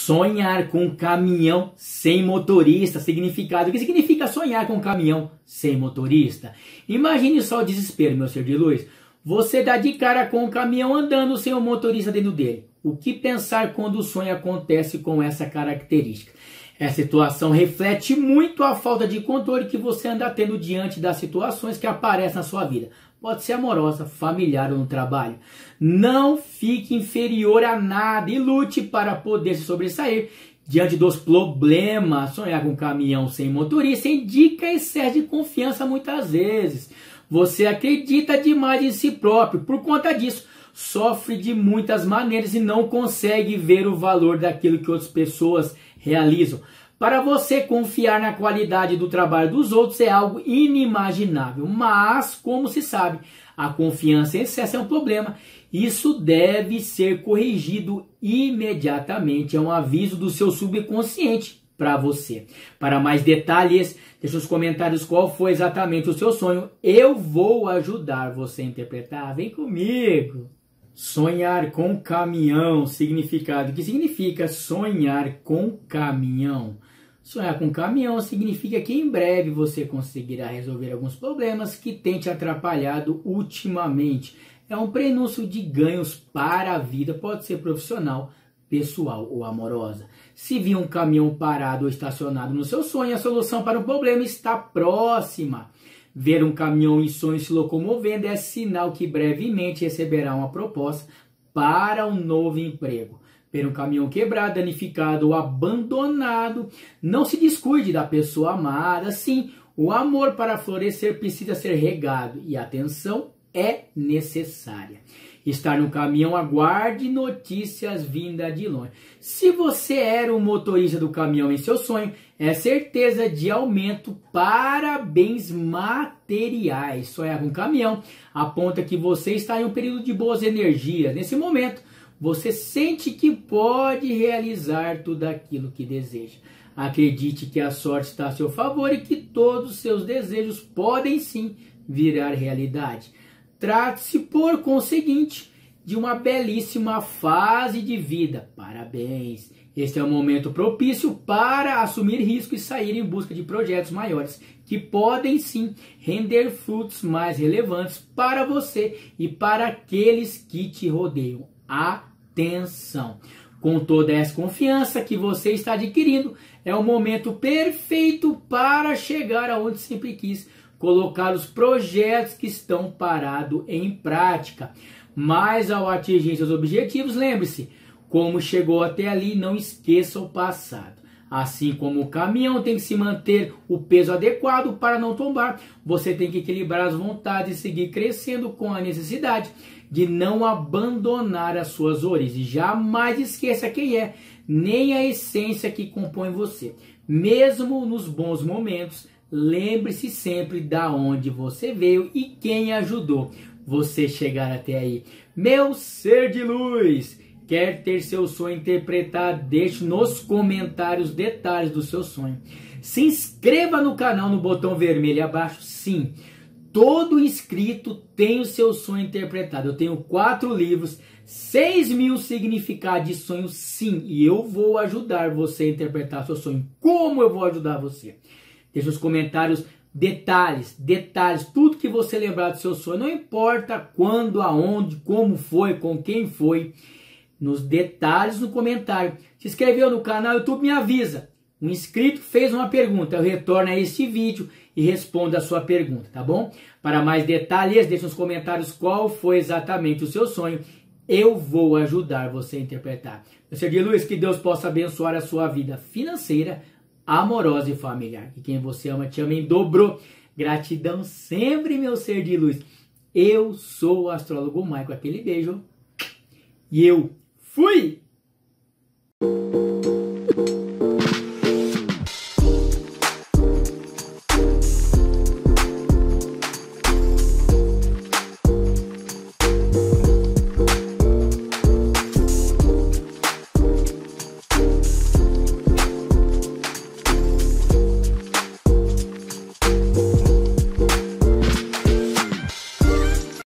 Sonhar com um caminhão sem motorista. Significado. O que significa sonhar com um caminhão sem motorista? Imagine só o desespero, meu ser de luz. Você dá de cara com um caminhão andando sem um motorista dentro dele. O que pensar quando o sonho acontece com essa característica? Essa situação reflete muito a falta de controle que você anda tendo diante das situações que aparecem na sua vida. Pode ser amorosa, familiar ou no trabalho. Não fique inferior a nada e lute para poder se sobressair diante dos problemas. Sonhar com um caminhão sem motorista indica excesso de confiança muitas vezes. Você acredita demais em si próprio. Por conta disso, sofre de muitas maneiras e não consegue ver o valor daquilo que outras pessoas realizam. Para você confiar na qualidade do trabalho dos outros é algo inimaginável. Mas, como se sabe, a confiança em excesso é um problema. Isso deve ser corrigido imediatamente. É um aviso do seu subconsciente para você. Para mais detalhes, deixe nos comentários qual foi exatamente o seu sonho. Eu vou ajudar você a interpretar. Vem comigo! Sonhar com caminhão. Significado. O que significa sonhar com caminhão? Sonhar com caminhão significa que em breve você conseguirá resolver alguns problemas que têm te atrapalhado ultimamente. É um prenúncio de ganhos para a vida, pode ser profissional, pessoal ou amorosa. Se vir um caminhão parado ou estacionado no seu sonho, a solução para o problema está próxima. Ver um caminhão em sonho se locomovendo é sinal que brevemente receberá uma proposta para um novo emprego. Ver um caminhão quebrado, danificado ou abandonado, não se descuide da pessoa amada. Sim, o amor para florescer precisa ser regado e a atenção é necessária. Estar no caminhão, aguarde notícias vindas de longe. Se você era o motorista do caminhão em seu sonho, é certeza de aumento para bens materiais. Sonhar com caminhão aponta que você está em um período de boas energias. Nesse momento, você sente que pode realizar tudo aquilo que deseja. Acredite que a sorte está a seu favor e que todos os seus desejos podem sim virar realidade. Trate-se, por conseguinte, de uma belíssima fase de vida. Parabéns! Este é um momento propício para assumir risco e sair em busca de projetos maiores que podem sim render frutos mais relevantes para você e para aqueles que te rodeiam. Atenção! Com toda essa confiança que você está adquirindo, é o momento perfeito para chegar aonde sempre quis, colocar os projetos que estão parados em prática. Mas ao atingir seus objetivos, lembre-se, como chegou até ali, não esqueça o passado. Assim como o caminhão tem que se manter o peso adequado para não tombar, você tem que equilibrar as vontades e seguir crescendo com a necessidade de não abandonar as suas origens. Jamais esqueça quem é, nem a essência que compõe você. Mesmo nos bons momentos, lembre-se sempre da onde você veio e quem ajudou você chegar até aí. Meu ser de luz, quer ter seu sonho interpretado? Deixe nos comentários detalhes do seu sonho. Se inscreva no canal no botão vermelho abaixo. Sim, todo inscrito tem o seu sonho interpretado. Eu tenho 4 livros, 6.000 significados de sonho, sim. E eu vou ajudar você a interpretar seu sonho. Como eu vou ajudar você? Deixe nos comentários detalhes, tudo que você lembrar do seu sonho. Não importa quando, aonde, como foi, com quem foi. Nos detalhes no comentário. Se inscreveu no canal, o YouTube me avisa. Um inscrito fez uma pergunta, eu retorno a este vídeo e respondo a sua pergunta, tá bom? Para mais detalhes, deixe nos comentários qual foi exatamente o seu sonho. Eu vou ajudar você a interpretar. Meu ser de luz, que Deus possa abençoar a sua vida financeira, amorosa e familiar. Que quem você ama te ama em dobro. Gratidão sempre, meu ser de luz. Eu sou o astrólogo Michael. Aquele beijo. E eu fui!